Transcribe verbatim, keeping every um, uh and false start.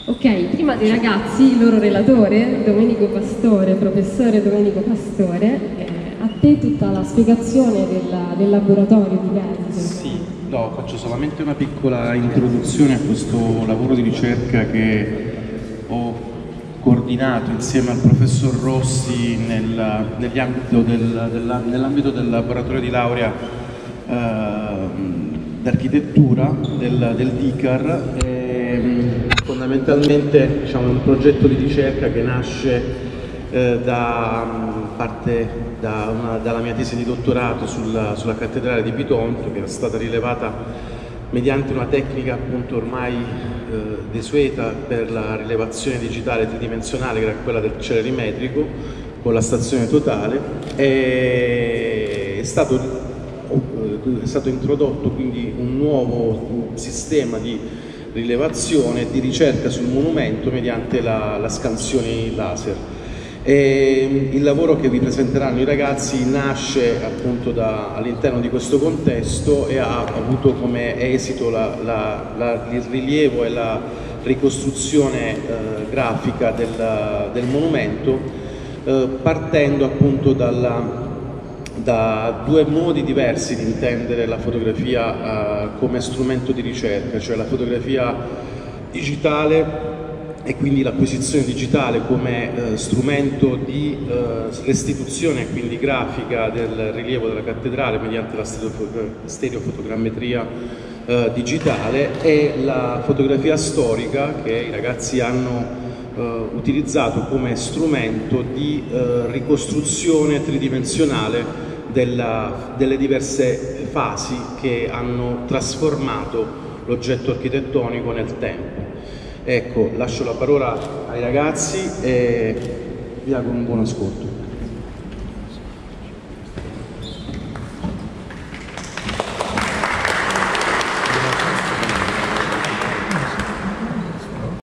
Ok, prima dei ragazzi, il loro relatore, Domenico Pastore, professore Domenico Pastore, eh, a te tutta la spiegazione della, del laboratorio di Gazi. Sì, no, faccio solamente una piccola introduzione a questo lavoro di ricerca che ho coordinato insieme al professor Rossi nel, nell'ambito del, del, nell'ambito del laboratorio di laurea eh, d'architettura del, del D I C A R. E, fondamentalmente diciamo, è un progetto di ricerca che nasce eh, da parte da una, dalla mia tesi di dottorato sulla, sulla cattedrale di Bitonto, che era stata rilevata mediante una tecnica appunto ormai eh, desueta per la rilevazione digitale tridimensionale, che era quella del celerimetrico con la stazione totale. E è stato è stato introdotto quindi un nuovo sistema di rilevazione e di ricerca sul monumento mediante la, la scansione laser. E il lavoro che vi presenteranno i ragazzi nasce appunto all'interno di questo contesto e ha avuto come esito la, la, la, il rilievo e la ricostruzione eh, grafica del, del monumento, eh, partendo appunto dalla da due modi diversi di intendere la fotografia uh, come strumento di ricerca, cioè la fotografia digitale e quindi l'acquisizione digitale come uh, strumento di uh, restituzione e quindi grafica del rilievo della cattedrale mediante la stereofotogrammetria uh, digitale, e la fotografia storica che i ragazzi hanno Uh, utilizzato come strumento di uh, ricostruzione tridimensionale della, delle diverse fasi che hanno trasformato l'oggetto architettonico nel tempo. Ecco, lascio la parola ai ragazzi e vi auguro un buon ascolto.